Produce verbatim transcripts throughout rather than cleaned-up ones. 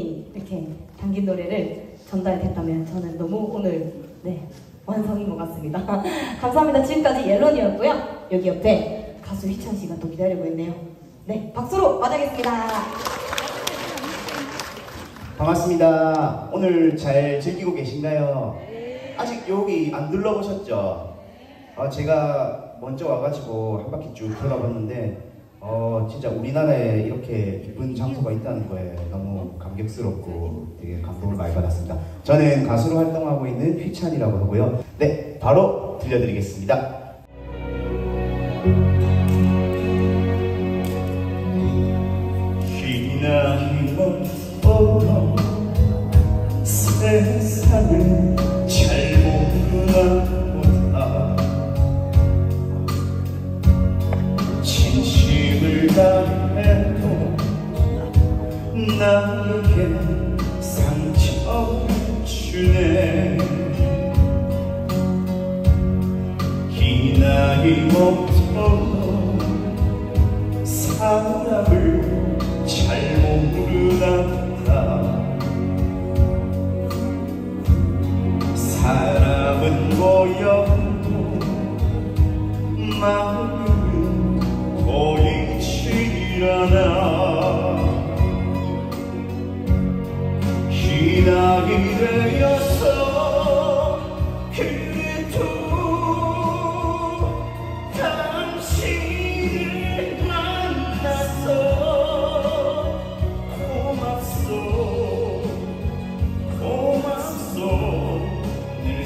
충분히 이렇게 담긴 노래를 전달됐다면 저는 너무 오늘 네 완성인 것 같습니다. 감사합니다. 지금까지 옐런이었고요. 여기 옆에 가수 휘찬 씨가 또 기다리고 있네요. 네, 박수로 맞이하겠습니다. 반갑습니다. 오늘 잘 즐기고 계신가요? 아직 여기 안 둘러보셨죠? 어, 제가 먼저 와가지고 한 바퀴 쭉 돌아봤는데 어, 진짜 우리나라에 이렇게 이쁜 장소가 있다는 거에 너무 감격스럽고 되게 감동을 많이 받았습니다. 저는 가수로 활동하고 있는 휘찬이라고 하고요. 네, 바로 들려드리겠습니다. 희나는 어떤 세상을 잘 모르나 보다 진심을 다해도 나에게 상처를 주네 기나이 없던 사람을 잘 모르나 사람은 모여도 마음은 보이질 않아 기나이 되어서 그래도 당신을 만나서 고맙소 고맙소 늘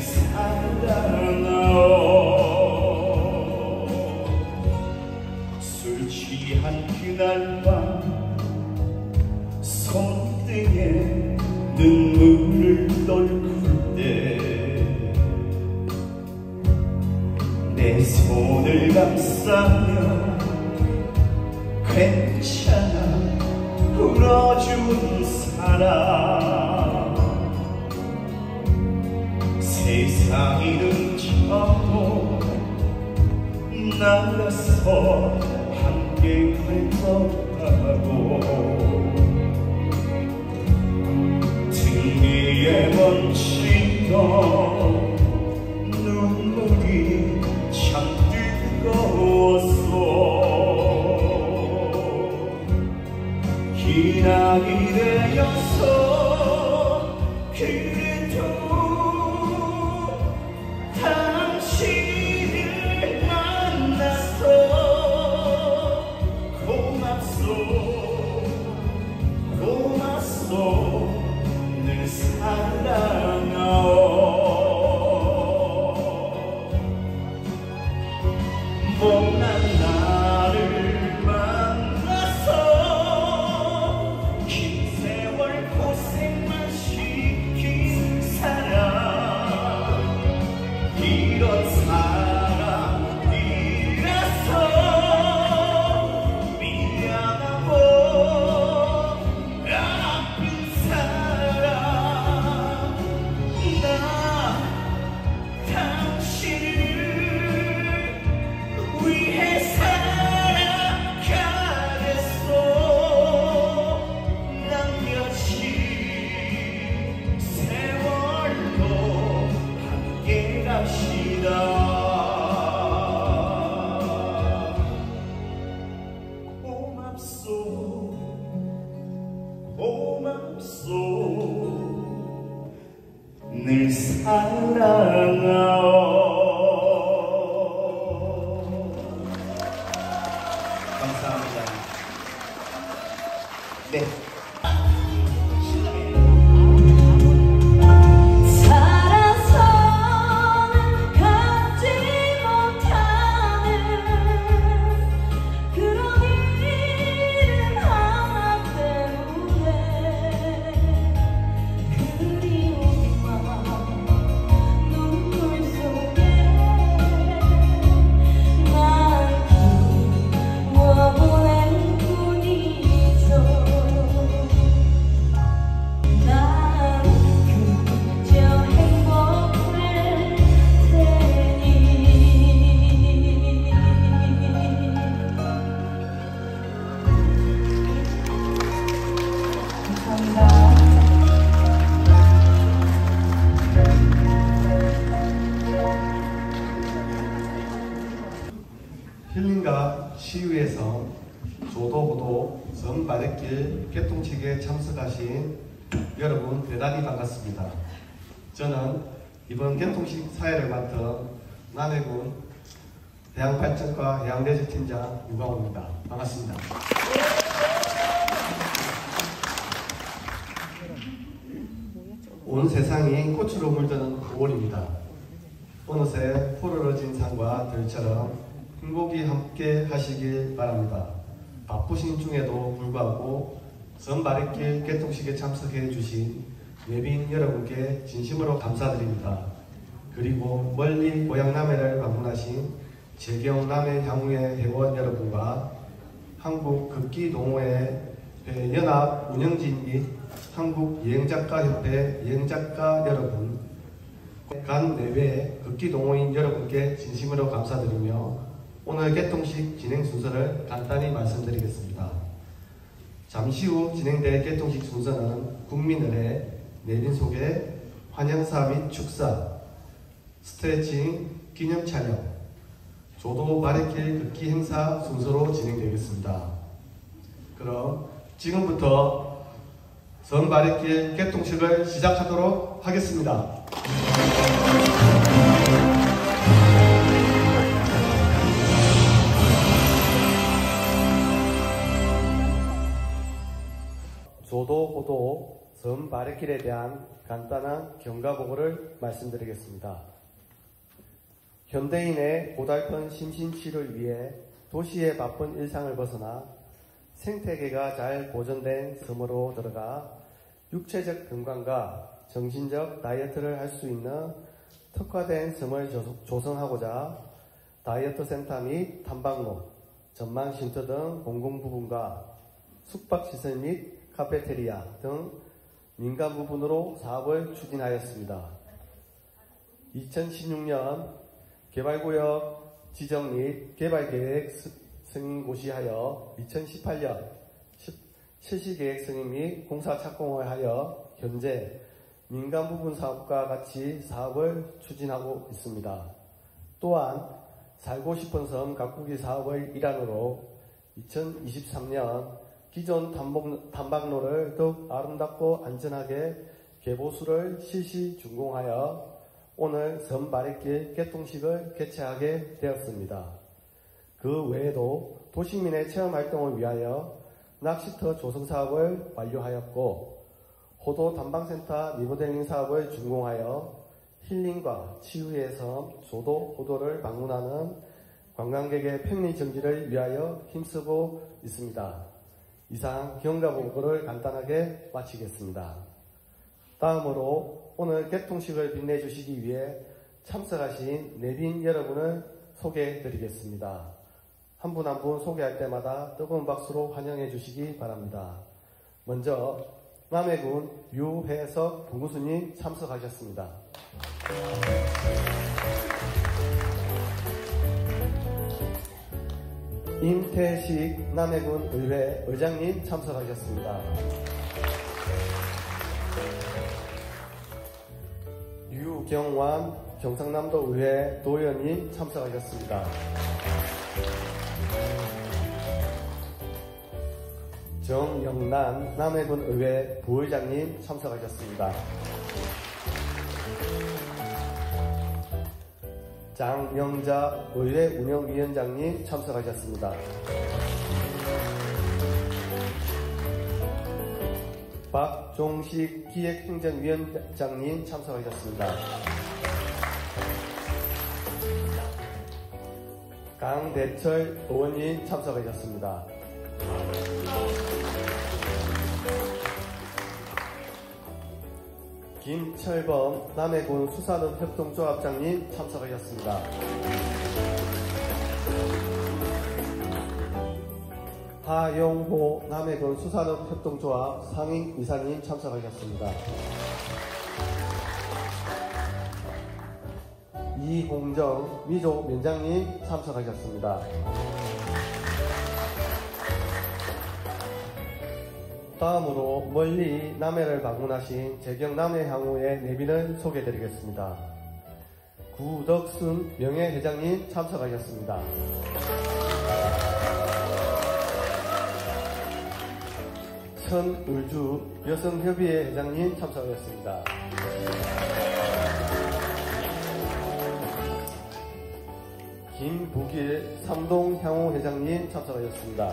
사랑하오 술 취한 그날 밤 손등에 눈물을 떨굴 때 내 손을 감싸며 괜찮아 울어준 사람 세상이 등쳐도 나가서 함께 갈 거라고 등 위에 번지던 눈물이 참 뜨거웠어 기나이 되어서 그래도 당신을 만나서 고맙소 고맙소 늘 사랑하오 못난 나를 만나서 긴 세월 고생만 시킨 사람 이런 사람이라서 미안하고 아픈 사람 나 당신을 위해 살아가겠소 난 며칠 세월도 함께 갑시다 고맙소 고맙소 늘 사랑하오 감사합니다. 네. 살아서는 갖지 못하는 그런 이름 하나 때문에 그리움과 눈물 바닷길 개통식에 참석하신 여러분 대단히 반갑습니다. 저는 이번 개통식 사회를 맡은 남해군 해양발전과 해양레저팀장 유광호입니다. 반갑습니다. 온 세상이 꽃으로 물드는 구월입니다. 어느새 푸르러진 산과 들처럼 행복이 함께 하시길 바랍니다. 바쁘신 중에도 불구하고 섬바랫길 개통식에 참석해 주신 예빈 여러분께 진심으로 감사드립니다. 그리고 멀리 고향 남해를 방문하신 재경 남해 향후의 회원 여러분과 한국 극기동호회 연합 운영진 및 한국 여행작가협회 여행작가 여러분, 간 내외 극기동호인 여러분께 진심으로 감사드리며 오늘 개통식 진행 순서를 간단히 말씀드리겠습니다. 잠시 후 진행될 개통식 순서는 국민의례, 내빈 소개, 환영사 및 축사, 스트레칭, 기념 촬영, 조도 바랫길 걷기 행사 순서로 진행되겠습니다. 그럼 지금부터 섬 바랫길 개통식을 시작하도록 하겠습니다. 조도, 호도, 섬 바랫길에 대한 간단한 경과보고를 말씀드리겠습니다. 현대인의 고달픈 심신치를 위해 도시의 바쁜 일상을 벗어나 생태계가 잘 보존된 섬으로 들어가 육체적 건강과 정신적 다이어트를 할 수 있는 특화된 섬을 조성하고자 다이어트 센터 및 탐방로, 전망 쉼터 등 공공부분과 숙박시설 및 카페테리아 등 민간 부분으로 사업을 추진하였습니다. 이천십육 년 개발구역 지정 및 개발계획 승인 고시하여 이천십팔 년 실시계획 승인 및 공사 착공을 하여 현재 민간 부분 사업과 같이 사업을 추진하고 있습니다. 또한 살고 싶은 섬 가꾸기 사업의 일환으로 이천이십삼 년 기존 탐방, 탐방로를 더욱 아름답고 안전하게 개보수를 실시 준공하여 오늘 섬 바랫길 개통식을 개최하게 되었습니다. 그 외에도 도시민의 체험활동을 위하여 낚시터 조성 사업을 완료하였고 호도 담방센터 리모델링 사업을 준공하여 힐링과 치유의 섬 조도 호도를 방문하는 관광객의 편리 정지를 위하여 힘쓰고 있습니다. 이상 경과보고를 간단하게 마치겠습니다. 다음으로 오늘 개통식을 빛내주시기 위해 참석하신 내빈 여러분을 소개해 드리겠습니다. 한 분 한 분 소개할 때마다 뜨거운 박수로 환영해 주시기 바랍니다. 먼저 남해군 유혜석 분구수님 참석하셨습니다. 임태식 남해군 의회 의장님 참석하셨습니다. 유경환 경상남도 의회 도의원님 참석하셨습니다. 정영란 남해군 의회 부의장님 참석하셨습니다. 장영자 의회 운영위원장님 참석하셨습니다. 박종식 기획행정위원장님 참석하셨습니다. 강대철 의원님 참석하셨습니다. 김철범 남해군 수산업협동조합장님 참석하셨습니다. 하용호 남해군 수산업협동조합 상임이사님 참석하셨습니다. 이홍정 미조 면장님 참석하셨습니다. 다음으로 멀리 남해를 방문하신 재경 남해향후의 내빈을 소개해드리겠습니다. 구덕순 명예회장님 참석하셨습니다. 천울주 여성협의회 회장님 참석하셨습니다. 김북일 삼동향후 회장님 참석하셨습니다.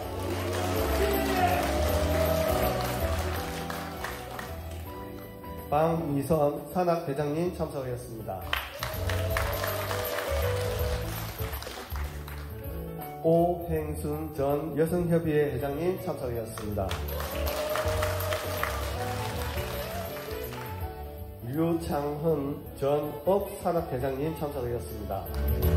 방미선 산악회장님 참석하셨습니다. 오행순 전 여성협의회 회장님 참석하셨습니다. 류창헌 전 업산업회장님 참석하셨습니다.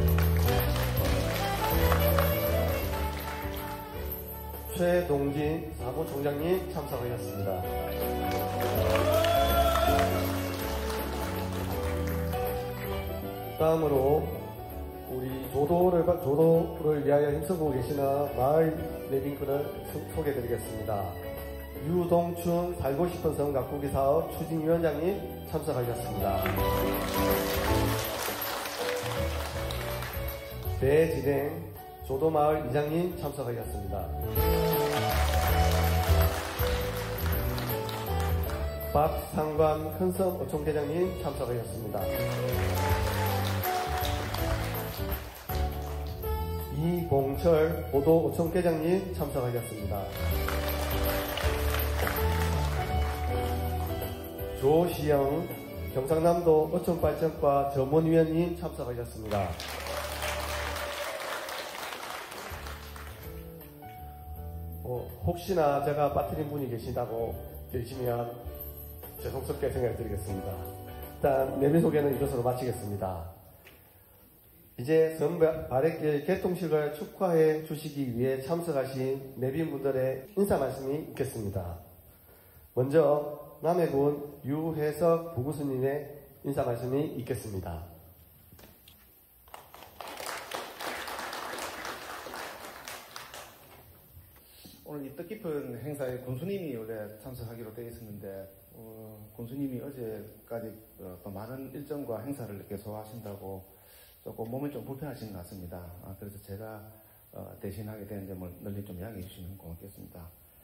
최동진 사무총장님 참석하셨습니다. 다음으로 우리 조도를, 조도를 위하여 힘쓰고 계시는 마을 내빈꾼을 소개해드리겠습니다. 유동춘 살고 싶은 성 가꾸기 사업 추진위원장님 참석하셨습니다. 배진행 조도마을 이장님 참석하셨습니다. 박상관 큰섬 어촌계장님 참석하셨습니다. 이봉철 보도 어촌계장님 참석하셨습니다. 조시영 경상남도 어촌발전과 전문위원님 참석하셨습니다. 어, 혹시나 제가 빠뜨린 분이 계시다고 계시면 죄송스럽게 생각을 드리겠습니다. 일단 내빈 소개는 이것으로 마치겠습니다. 이제 선바랫길 개통식을 축하해 주시기 위해 참석하신 내빈분들의 인사 말씀이 있겠습니다. 먼저 남해군 유혜석 부구스님의 인사 말씀이 있겠습니다. 오늘 이 뜻깊은 행사에 군수님이 원래 참석하기로 되어 있었는데 어, 군수님이 어제까지 어, 또 많은 일정과 행사를 이렇게 소화하신다고 조금 몸이 좀 불편하신 것 같습니다. 아, 그래서 제가 어, 대신하게 된 점을 널리 좀 양해해 주시면 고맙겠습니다.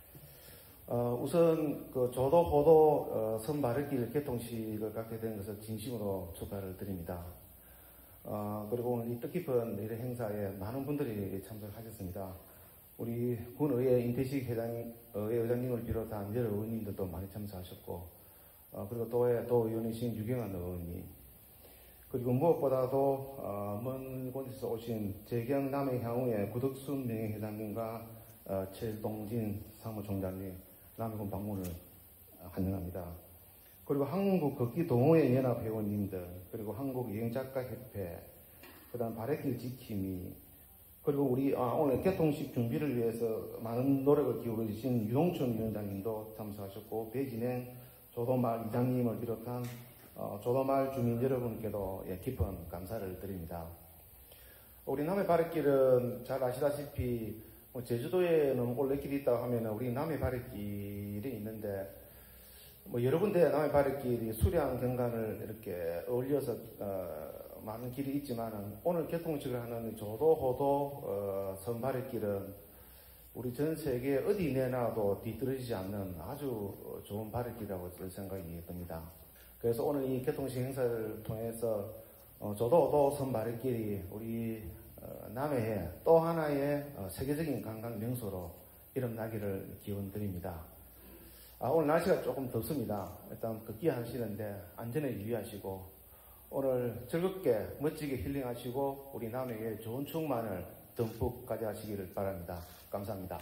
어, 우선 그 조도 호도 어, 선바랫길 개통식을 갖게 된 것을 진심으로 축하를 드립니다. 어, 그리고 오늘 이 뜻깊은 이런 행사에 많은 분들이 참석하셨습니다. 우리 군의회 임태식 회장, 의회 의장님을 비롯한 여러 의원님들도 많이 참석하셨고, 어, 그리고 또의 또 의원이신 유경환 의원님, 그리고 무엇보다도 어, 먼 곳에서 오신 재경 남해향후의 구덕순 명예회장님과 어, 최동진 사무총장님 남해군 방문을 환영합니다. 그리고 한국 걷기 동호회 연합 회원님들, 그리고 한국 여행작가협회, 그 다음 바랫길 지킴이, 그리고 우리 아, 오늘 개통식 준비를 위해서 많은 노력을 기울이신 유동춘 위원장님도 참석하셨고, 배진행 조도마을 이장님을 비롯한 어, 조도마을 주민 여러분께도 예, 깊은 감사를 드립니다. 우리 남해 바랫길은 잘 아시다시피 뭐 제주도에는 올레길이 있다고 하면 우리 남해 바랫길이 있는데 뭐 여러 군데 남해 바랫길이 수량 경관을 이렇게 어울려서 어, 많은 길이 있지만은 오늘 개통식을 하는 조도 호도 어, 선바랫길은 우리 전 세계 어디 내놔도 뒤떨어지지 않는 아주 좋은 바랫길이라고 생각이 듭니다. 그래서 오늘 이 개통식 행사를 통해서 어, 조도 호도 선바랫길이 우리 어, 남해의 또 하나의 어, 세계적인 관광 명소로 이름나기를 기원드립니다. 아, 오늘 날씨가 조금 덥습니다. 일단 걷기 하시는데 안전에 유의하시고 오늘 즐겁게 멋지게 힐링하시고 우리 남해의 좋은 충만을 듬뿍 가져가시기를 바랍니다. 감사합니다.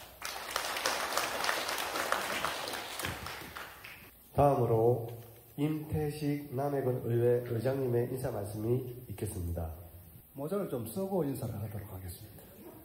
다음으로 임태식 남해군 의회 의장님의 인사 말씀이 있겠습니다. 모자를 좀 쓰고 인사를 하도록 하겠습니다.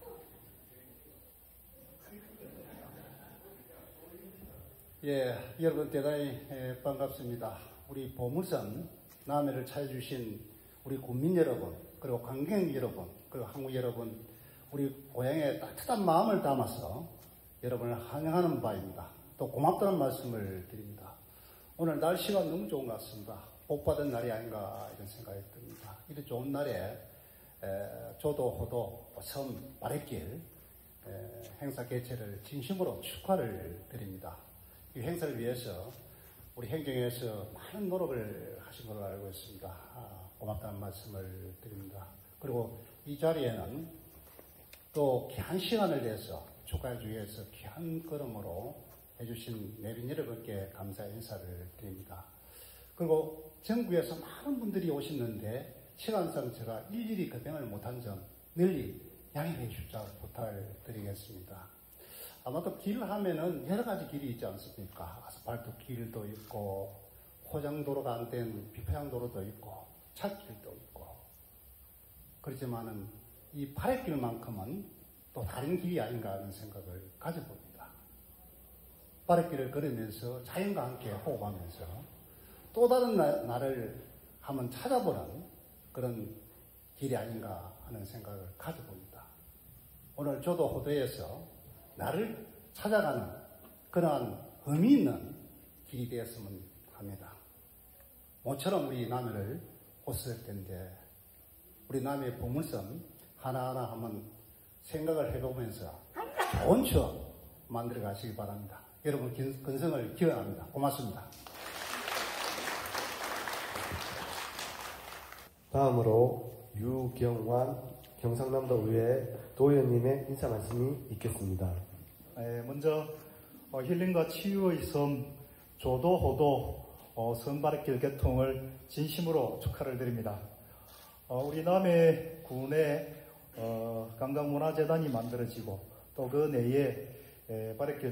예, 여러분 대단히 예, 반갑습니다. 우리 보물선 남해를 찾아주신 우리 국민 여러분, 그리고 관객 여러분, 그리고 한국 여러분, 우리 고향의 따뜻한 마음을 담아서 여러분을 환영하는 바입니다. 또 고맙다는 말씀을 드립니다. 오늘 날씨가 너무 좋은 것 같습니다. 복받은 날이 아닌가 이런 생각이 듭니다. 이런 좋은 날에 에, 조도, 호도, 섬, 바랫길 에, 행사 개최를 진심으로 축하를 드립니다. 이 행사를 위해서 우리 행정에서 많은 노력을 하신 걸로 알고 있습니다. 아, 고맙다는 말씀을 드립니다. 그리고 이 자리에는 또 귀한 시간을 내서 축하해주기 위해서 귀한 걸음으로 해주신 내빈 여러분께 감사의 인사를 드립니다. 그리고 전국에서 많은 분들이 오시는데 시간상 제가 일일이 급행을 못한 점 널리 양해해 주자 부탁을 드리겠습니다. 아마도 길 하면은 여러 가지 길이 있지 않습니까? 아스팔트 길도 있고 포장도로가 안 된 비포장도로도 있고 찻길도 있고 그렇지만은 이 바랫길만큼은 또 다른 길이 아닌가 하는 생각을 가져봅니다. 바랫길을 걸으면서 자연과 함께 호흡하면서 또 다른 나, 나를 한번 찾아보는 그런 길이 아닌가 하는 생각을 가져봅니다. 오늘 저도 호도에서 나를 찾아가는 그러한 의미 있는 길이 되었으면 합니다. 모처럼 우리 남해를 오셨을 텐데 우리 남해 보물섬 하나하나 한번 생각을 해보면서 좋은 추억 만들어 가시기 바랍니다. 여러분 근성을 기원합니다. 고맙습니다. 다음으로 유경환 경상남도 의회 도의원님의 인사 말씀이 있겠습니다. 네, 먼저 어, 힐링과 치유의 섬 조도호도 어, 섬바랫길 개통을 진심으로 축하를 드립니다. 어, 우리 남해군에 어, 관광문화재단이 만들어지고 또 그 내에 에, 바랫길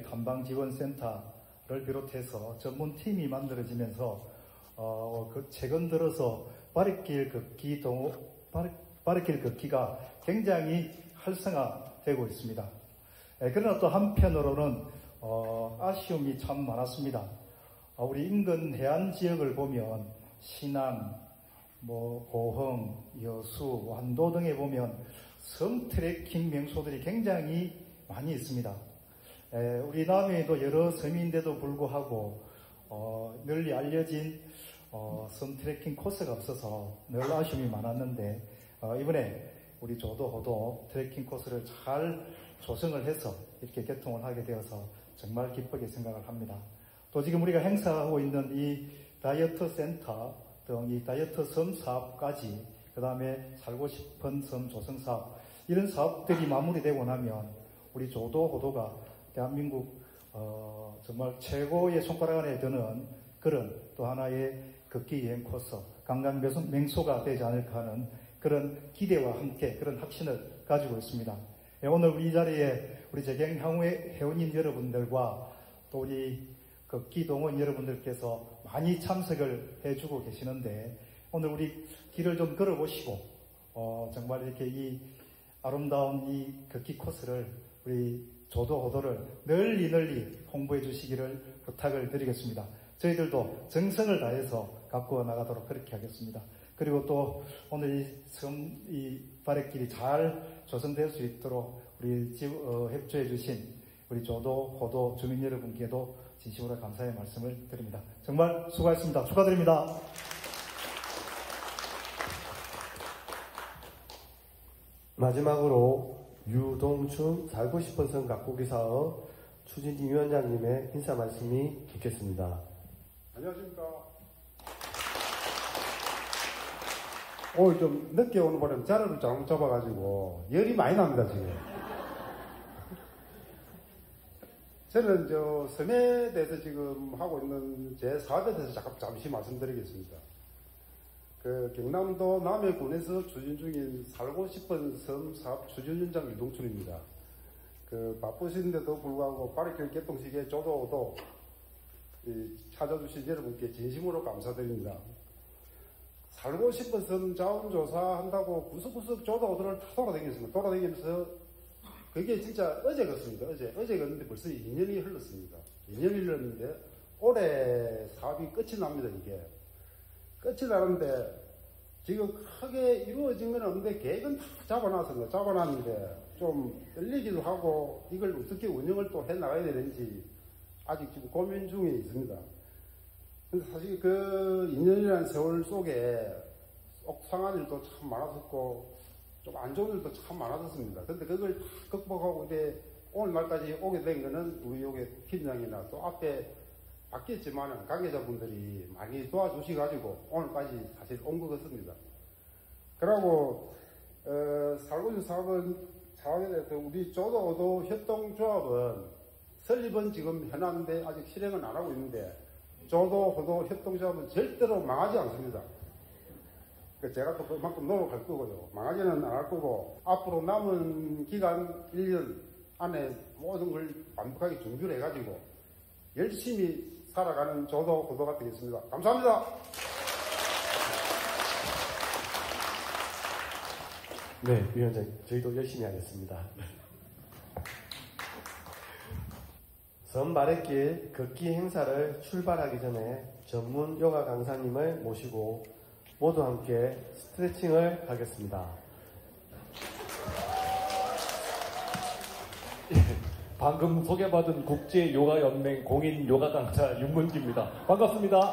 탐방지원센터를 비롯해서 전문팀이 만들어지면서 어, 그 최근 들어서 바랫길 걷기 동호 바랫, 바랫길 걷기가 굉장히 활성화되고 있습니다. 에, 그러나 또 한편으로는 어, 아쉬움이 참 많았습니다. 어, 우리 인근 해안 지역을 보면 신안, 뭐 고흥, 여수, 완도 등에 보면 섬 트레킹 명소들이 굉장히 많이 있습니다. 에, 우리 남해에도 여러 섬인데도 불구하고 어, 널리 알려진 어, 섬 트레킹 코스가 없어서 늘 아쉬움이 많았는데 어, 이번에 우리 조도호도 트레킹 코스를 잘 조성을 해서 이렇게 개통을 하게 되어서 정말 기쁘게 생각을 합니다. 또 지금 우리가 행사하고 있는 이 다이어트 센터 등 이 다이어트 섬 사업까지 그 다음에 살고 싶은 섬 조성 사업 이런 사업들이 마무리되고 나면 우리 조도호도가 대한민국 어, 정말 최고의 손가락 안에 드는 그런 또 하나의 걷기 여행 코스 관광 명소가 되지 않을까 하는 그런 기대와 함께 그런 확신을 가지고 있습니다. 예, 오늘 우리 이 자리에 우리 재경 향후의 회원님 여러분들과 또 우리 걷기 동원 여러분들께서 많이 참석을 해주고 계시는데 오늘 우리 길을 좀 걸어보시고 어, 정말 이렇게 이 아름다운 이 걷기 코스를 우리 조도호도를 널리 널리 홍보해 주시기를 부탁을 드리겠습니다. 저희들도 정성을 다해서 갖고 나가도록 그렇게 하겠습니다. 그리고 또 오늘 이 섬, 이 바랫길이 잘 조성될 수 있도록 우리 집, 어, 협조해 주신 우리 조도, 호도 주민 여러분께도 진심으로 감사의 말씀을 드립니다. 정말 수고하셨습니다. 축하드립니다. 마지막으로 유동춘 살고 싶은 섬 가꾸기 사업 추진위 위원장님의 인사 말씀이 있겠습니다. 안녕하십니까. 오늘 좀 늦게 오는 바람에 자리를 잘못 잡아가지고 열이 많이 납니다 지금. 저는 저 섬에 대해서 지금 하고 있는 제 사업에 대해서 잠깐 잠시 말씀드리겠습니다. 그 경남도 남해군에서 추진 중인 살고 싶은 섬 사업 추진위원장 유동춘입니다. 그 바쁘신데도 불구하고 바랫길 개통 시기에 조도호도 찾아주신 여러분께 진심으로 감사드립니다. 살고 싶은 섬 자원조사 한다고 구석구석 조도호도를 다 돌아다녔습니다. 돌아다니면서 그게 진짜 어제 걷습니다. 어제. 어제 걷는데 벌써 이 년이 흘렀습니다. 이 년이 흘렀는데 올해 사업이 끝이 납니다. 이게. 끝이 나는데 지금 크게 이루어진 건 없는데 계획은 다 잡아놨습니다. 잡아놨는데 좀 떨리기도 하고 이걸 어떻게 운영을 또 해나가야 되는지 아직 지금 고민 중에 있습니다. 근데 사실 그 이 년이라는 세월 속에 옥상한 일도 참 많았었고 좀 안 좋은 일도 참 많았었습니다. 근데 그걸 다 극복하고 이제 오늘날까지 오게 된 거는 우리 요게 팀장이나 또 앞에 바뀌었지만 관계자분들이 많이 도와주셔가지고 오늘까지 사실 온 것 같습니다. 그리고 어, 살고 있는 사업은 사업에 대해서 우리 조도오도 협동조합은 설립은 지금 해놨는데 아직 실행은 안 하고 있는데 조도호도 협동조합은 절대로 망하지 않습니다. 제가 또 그만큼 노력할 거고요. 망하지는 안 할 거고 앞으로 남은 기간 일 년 안에 모든 걸 완벽하게 준비를 해가지고 열심히 살아가는 조도호도가 되겠습니다. 감사합니다. 네, 위원장, 저희도 열심히 하겠습니다. 섬바랫길 걷기 행사를 출발하기 전에 전문 요가 강사님을 모시고 모두 함께 스트레칭을 하겠습니다. 방금 소개받은 국제요가연맹 공인 요가 강사 윤문기입니다. 반갑습니다.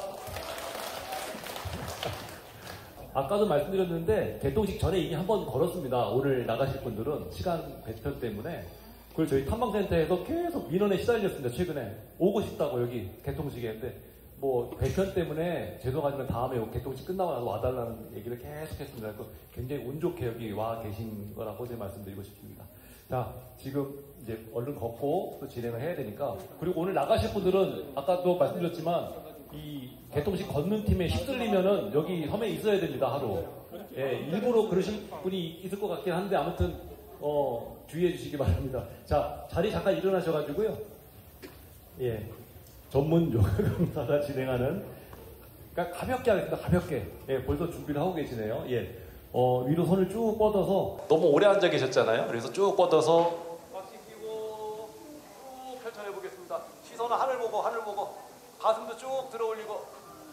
아까도 말씀드렸는데 개통식 전에 이미 한번 걸었습니다. 오늘 나가실 분들은 시간 배편 때문에 그걸 저희 탐방센터에서 계속 민원에 시달렸습니다. 최근에 오고 싶다고 여기 개통식에 했는데 뭐 배편 때문에 죄송하지만 다음에 개통식 끝나고 나서 와달라는 얘기를 계속 했습니다. 그래서 굉장히 운 좋게 여기 와 계신 거라고 제 말씀드리고 싶습니다. 자, 지금 이제 얼른 걷고 또 진행을 해야 되니까 그리고 오늘 나가실 분들은 아까도 말씀드렸지만 이 개통식 걷는 팀에 휩쓸리면은 여기 섬에 있어야 됩니다. 하루. 예, 일부러 그러실 분이 있을 것 같긴 한데 아무튼 어, 주의해 주시기 바랍니다. 자, 자리 잠깐 일어나셔가지고요. 예, 전문 요가 강사가 진행하는 그러니까 가볍게 하겠습니다. 가볍게. 예, 벌써 준비를 하고 계시네요. 예, 어, 위로 손을 쭉 뻗어서 너무 오래 앉아 계셨잖아요. 그래서 쭉 뻗어서 박수 끼고 쭉 펼쳐내 보겠습니다. 시선은 하늘 보고 하늘 보고 가슴도 쭉 들어 올리고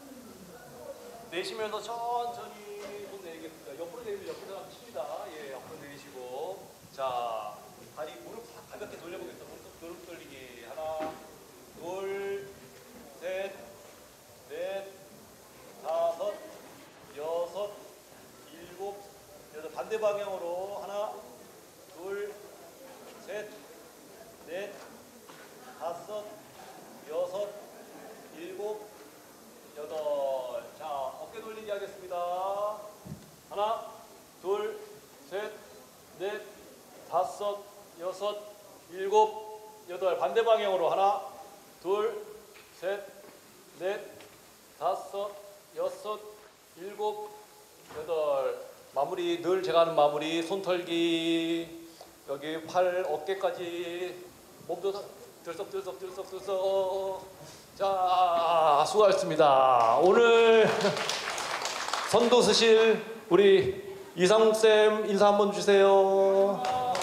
내쉬면서 천천히 손 내리겠습니다. 옆으로 내리면 옆으로 한번 칩니다. 예, 옆으로 내리시고 자, 다리 무릎 가볍게 돌려보겠습니다. 무릎, 무릎 돌리기 하나 둘 셋 넷 다섯 여섯 일곱 여덟 반대 방향으로 하나 둘 셋 넷 다섯 여섯 일곱 여덟 자 어깨 돌리기 하겠습니다. 하나 둘 셋 넷 다섯 여섯 일곱 여덟 반대 방향으로 하나 둘 셋 넷 다섯 여섯 일곱 여덟 마무리 늘 제가 하는 마무리 손 털기 여기 팔 어깨까지 몸도 들썩 들썩 들썩 들썩 자 수고하셨습니다. 오늘 선도 쓰실 우리 이상욱쌤 인사 한번 주세요.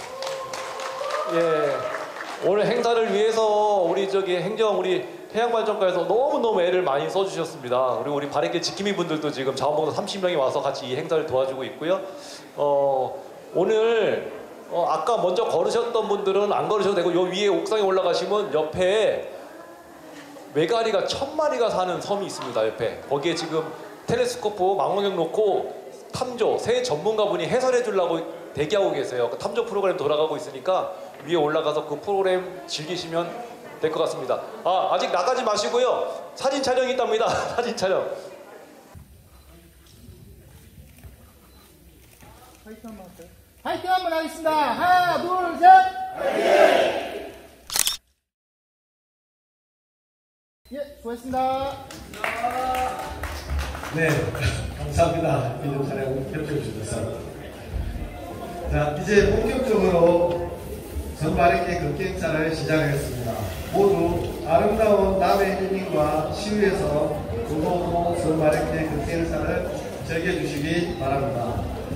예, 오늘 행사를 위해서 우리 저기 행정 우리 해양발전과에서 너무너무 애를 많이 써주셨습니다. 그리고 우리 바랫길 지킴이 분들도 지금 자원봉사 삼십 명이 와서 같이 이 행사를 도와주고 있고요. 어, 오늘 어, 아까 먼저 걸으셨던 분들은 안 걸으셔도 되고 요 위에 옥상에 올라가시면 옆에 메가리가 천 마리가 사는 섬이 있습니다. 옆에 거기에 지금 텔레스코프 망원경 놓고 탐조 새 전문가분이 해설해 주려고 대기하고 계세요. 그 탐조 프로그램 돌아가고 있으니까 위에 올라가서 그 프로그램 즐기시면 될 것 같습니다. 아, 아직 나가지 마시고요. 사진 촬영이 있답니다. 사진 촬영. 화이팅 한번 할까요? 화이팅 한번 하겠습니다. 하나, 둘, 셋. 화이팅! 예, 수고했습니다. 네, 감사합니다. 필름 촬영 협조해 주셔서. 자, 이제 본격적으로 섬바랫길 걷기 행사를 시작하겠습니다. 모두 아름다운 남해 힐링과 시위에서 조도도 섬바랫길 걷기 행사를 즐겨주시기 바랍니다.